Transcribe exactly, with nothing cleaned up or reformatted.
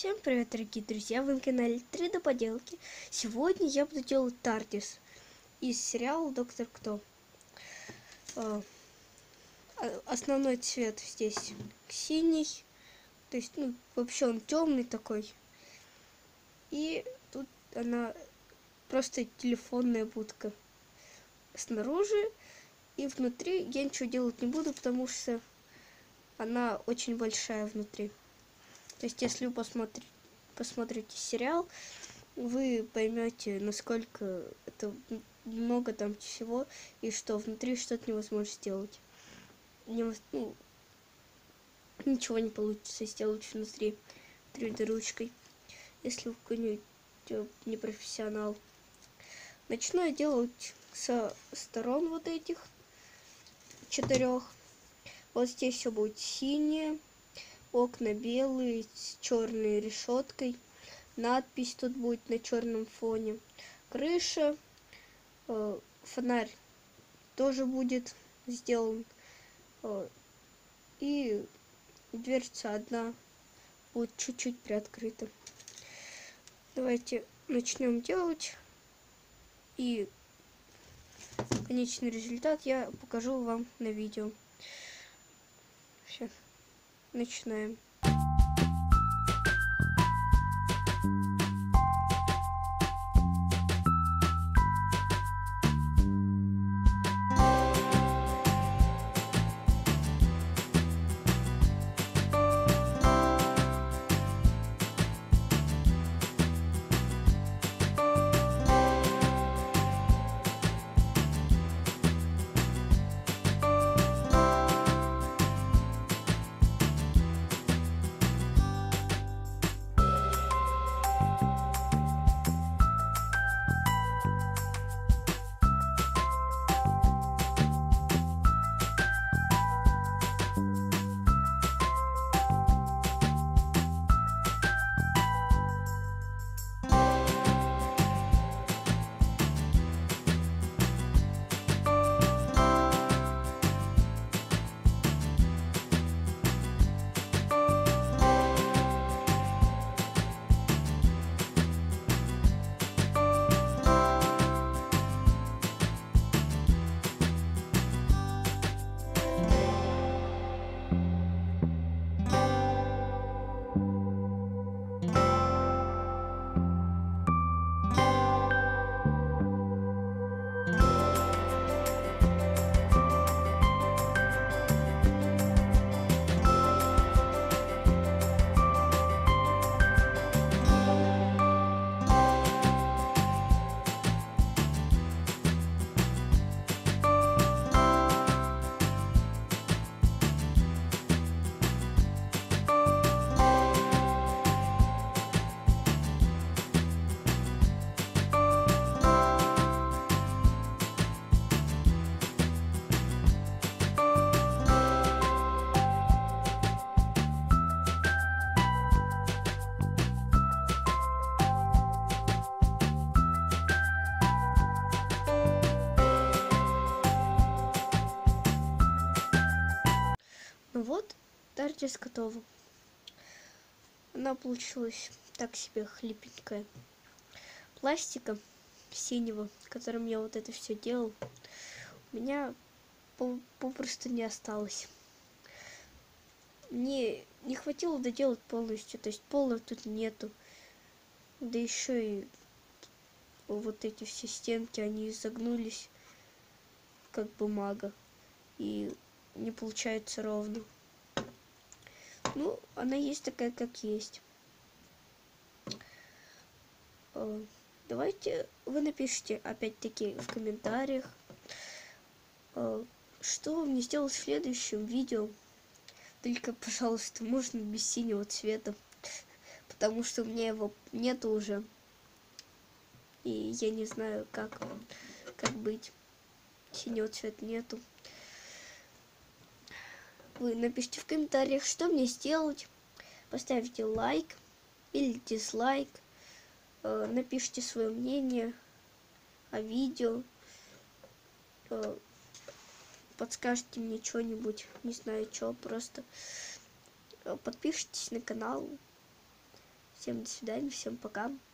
Всем привет, дорогие друзья, вы на канале три дэ Поделки. Сегодня я буду делать Тардис из сериала Доктор Кто. Основной цвет здесь синий, то есть, ну, вообще он темный такой. И тут она просто телефонная будка снаружи, и внутри я ничего делать не буду, потому что она очень большая внутри. То есть, если вы посмотрите, посмотрите сериал, вы поймете, насколько это много там всего, и что внутри что-то невозможно сделать. Не, ну, ничего не получится сделать внутри три дэ ручкой, если вы какой-нибудь непрофессионал. Начну я делать со сторон вот этих четырех. Вот здесь все будет синее. Окна белые с черной решеткой. Надпись тут будет на черном фоне. Крыша. Э, фонарь тоже будет сделан. Э, и дверца одна будет чуть-чуть приоткрыта. Давайте начнем делать. И конечный результат я покажу вам на видео. Все. Начинаем. Ну вот, Тардис готова. Она получилась так себе хлипенькая. Пластика синего, которым я вот это все делал, у меня попросту не осталось. Мне не хватило доделать полностью, то есть пола тут нету. Да еще и вот эти все стенки, они изогнулись, как бумага. И не получается ровно. Ну, она есть такая, как есть. Давайте вы напишите, опять-таки, в комментариях, что мне сделать в следующем видео. Только, пожалуйста, можно без синего цвета, потому что у меня его нету уже. И я не знаю, как, как быть. Синего цвета нету. Вы напишите в комментариях, что мне сделать. Поставьте лайк или дизлайк. Э, напишите свое мнение о видео. Э, подскажите мне что-нибудь. Не знаю что, просто подпишитесь на канал. Всем до свидания, всем пока.